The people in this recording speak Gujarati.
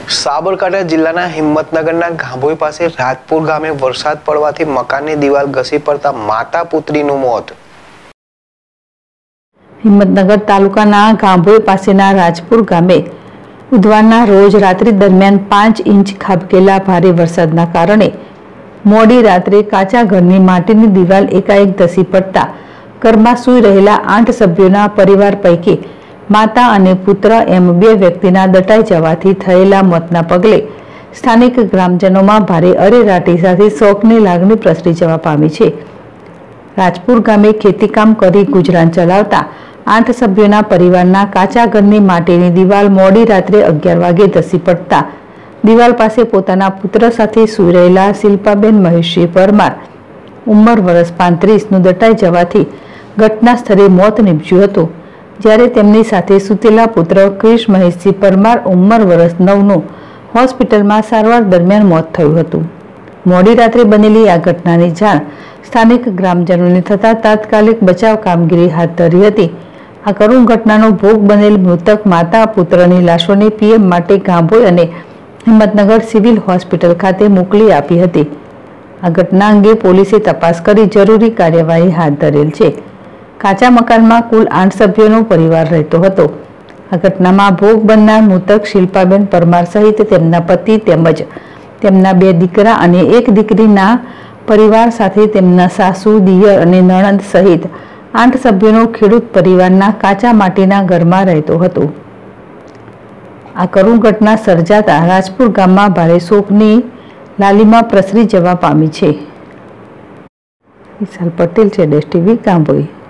સાબરકાંઠા જિલ્લાના હિંમતનગરના ગાંભોઈ પાસે રાજપુર ગામે વરસાદ પડવાથી મકાનની દિવાલ ઘસી પડતા માતા પુત્રીનું મોત। હિંમતનગર તાલુકાના ગાંભોઈ પાસેના રાજપુર ગામે બુધવારના રોજ રાત્રિ દરમિયાન 5 ઇંચ ખાબકેલા ભારે વરસાદના કારણે મોડી રાત્રે કાચા ઘરની માટીની દિવાલ એકાએક ધસી પડતા ઘરમાં સૂઈ રહેલા 8 સભ્યોના પરિવાર પૈકી માતા અને પુત્ર એમ 2 વ્યક્તિના દટાઈ જવાથી થયેલા મોતના પગલે સ્થાનિક ગ્રામજનોમાં ભારે અરેરાટી સાથે શોકની લાગણી પ્રસરી જવા પામી છે। રાજપુર ગામે ખેતીકામ કરી ગુજરાન ચલાવતા 8 સભ્યોના પરિવારના કાચા ઘરની માટીની દિવાલ મોડી રાત્રે 11 વાગે ધસી પડતા દિવાલ પાસે પોતાના પુત્ર સાથે સૂઈ રહેલા શિલ્પાબેન મહેશજી પરમાર ઉંમર વર્ષ 35નું દટાઈ જવાથી ઘટના સ્થળે મોત નીપજ્યું હતું, જ્યારે તેમની સાથે સૂતેલા પુત્ર ક્રિશ મહેશજી પરમાર ઉંમર વર્ષ 9નું હોસ્પિટલમાં સારવાર દરમિયાન મોત થયું હતું। મોડી રાત્રે બનેલી આ ઘટનાની જાણ સ્થાનિક ગ્રામજનોને થતાં તાત્કાલિક બચાવ કામગીરી હાથ ધરી હતી। આ કરુણ ઘટનાનો ભોગ બનેલ મૃતક માતા પુત્રની લાશોને પીએમ માટે ગાંભોઈ અને હિંમતનગર સિવિલ હોસ્પિટલ ખાતે મોકલી આપી હતી। આ ઘટના અંગે પોલીસે તપાસ કરી જરૂરી કાર્યવાહી હાથ ધરેલ છે। કાચા મકાનમાં કુલ 8 સભ્યોનો પરિવાર રહેતો હતો। આ ઘટનામાં ભોગ બનનાર મૃતક શિલ્પાબેન પરમાર સહિત તેમના પતિ તેમજ તેમના 2 દીકરા અને 1 દીકરીના પરિવાર સાથે તેમના સાસુ, દિયર અને નણંદ સહિત 8 સભ્યોનો ખેડૂત પરિવારના કાચા માટીના ઘરમાં રહેતો હતો। આ કરુણ ઘટના સર્જાતા રાજપુર ગામમાં ભારે શોકની લાલીમા પ્રસરી જવા પામી છે। વિશાલ પટેલ છે, ડેશ ટીવી ગાંભોઈ।